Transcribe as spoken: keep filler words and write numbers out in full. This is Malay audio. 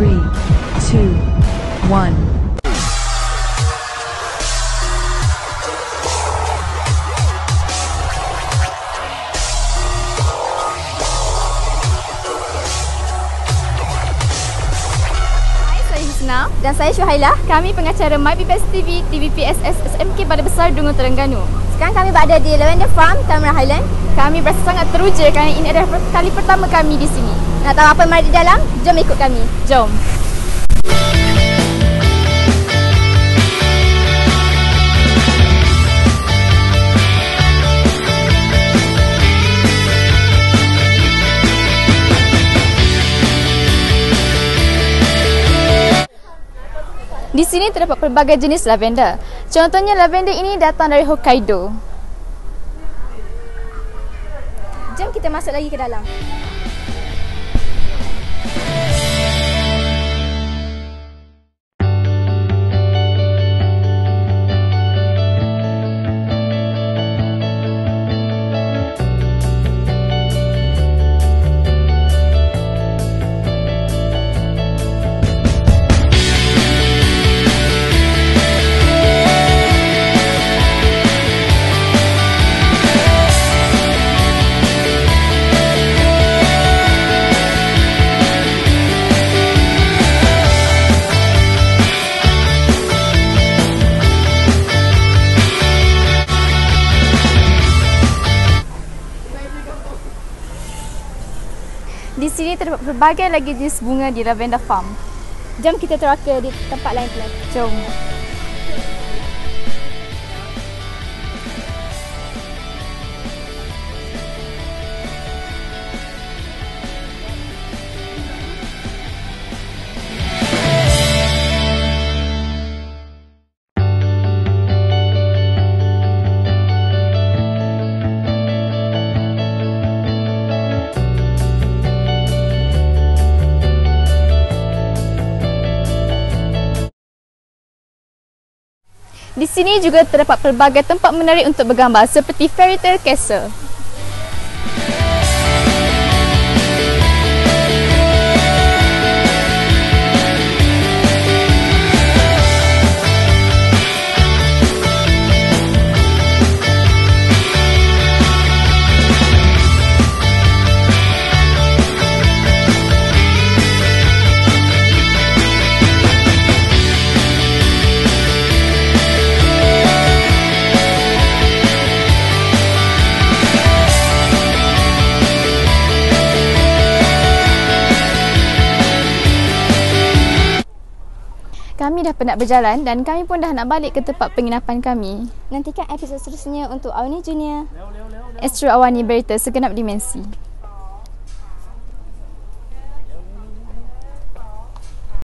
three, two, one. Dan saya Syuhailah. Kami pengacara My P P S T V, T V P S S S M K Balai Besar Dungun Terengganu. Sekarang kami berada di Lavender Farm, Tamarind Highland. Kami berasa sangat teruja kerana ini adalah kali pertama kami di sini. Nak tahu apa yang ada di dalam? Jom ikut kami. Jom. Di sini terdapat pelbagai jenis lavender. Contohnya lavender ini datang dari Hokkaido. Jom kita masuk lagi ke dalam. Di sini terdapat berbagai lagi jenis bunga di Lavender Farm. Jom kita teraka di tempat lain pula. Jom. Di sini juga terdapat pelbagai tempat menarik untuk bergambar seperti Fairy Tale Castle. Kami dah penat berjalan dan kami pun dah nak balik ke tempat penginapan kami. Nantikan episod seterusnya untuk Awani Junior. Astro Awani Berita Segenap Dimensi.